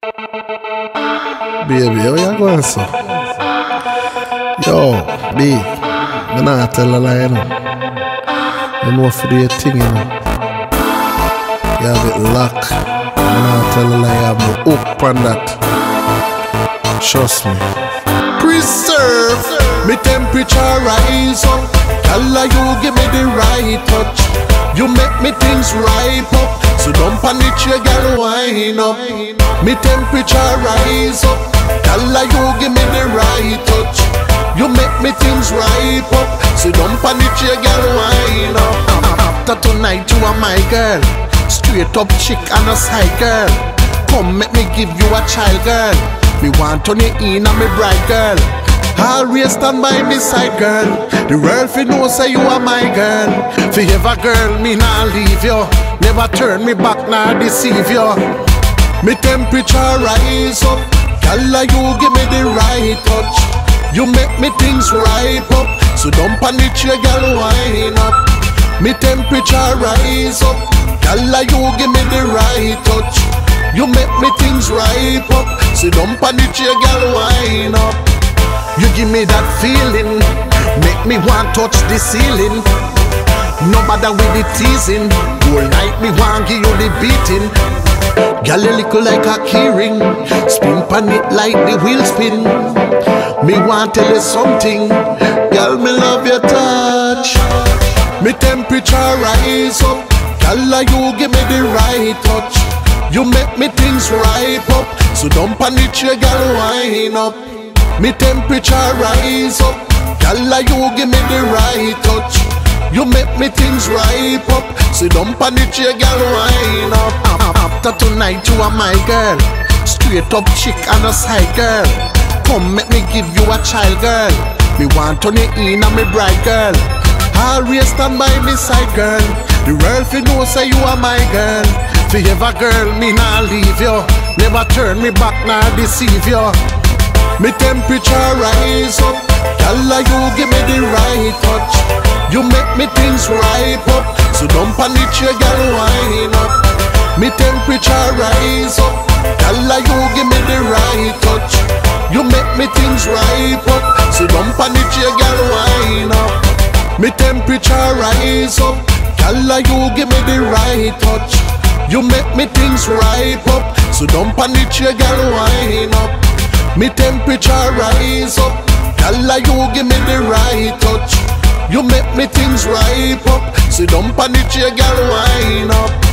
Baby, how you going, so? Yo, B, I'm not tell a lie, you know. You know for the thing, you know. You have it locked. I'm not tell a lie, I have my hook on that. Trust me. Preserve, me temperature rise up. Tell you give me the right touch. You make me things ripe up. So don't panic, you girl, wind up. Me temperature rise up. Tell you give me the right touch. You make me things ripe up. So don't panic, you girl, wind up. After tonight you are my girl. Straight up chick and a side girl. Come make me give you a child, girl. Me want turn you in and me bride, girl. Always stand by me side, girl. The world fi know say you are my girl. Forever, girl, me nah leave you. Never turn me back, nah deceive you. Me temperature rise up. Girl, you give me the right touch. You make me things ripe up. So don't panic, you girl, wind up. Me temperature rise up. Girl, you give me the right touch. You make me things ripe up. So don't panic, you girl, wind up. You give me that feeling, make me want touch the ceiling. No bother with the teasing. Whole night me want give you the beating. Girl, you look like a keyring. Spin pan it like the wheel spin. Me want tell you something. Girl, me love your touch. Me temperature rise up. Girl, you give me the right touch. You make me things ripe up. So don't panic, you girl, wind up. Me temperature rise up. Girl, you give me the right touch. You make me things ripe up. So don't panic, you girl, wind up. After tonight you are my girl. Straight up chick and a side girl. Come make me give you a child, girl. Me want turn you in and me bride, girl. Always stand by me side, girl. The world fi know say you are my girl. Forever, girl, me nah leave you. Never turn me back, nah deceive you. Me temperature rise up. Girl, you give me the right touch. You make me things ripe up. So don't panic, you girl, wind up. Me temperature rise up. Girl, you give me the right touch. You make me things ripe up. So don't panic, you girl, wind up. Me temperature rise up. Girl, you give me the right touch. You make me things ripe up. So don't panic, you girl, wind up. Me temperature rise up. Girl, you give me the right touch. You make me things ripe up. So don't panic, you girl, wind up.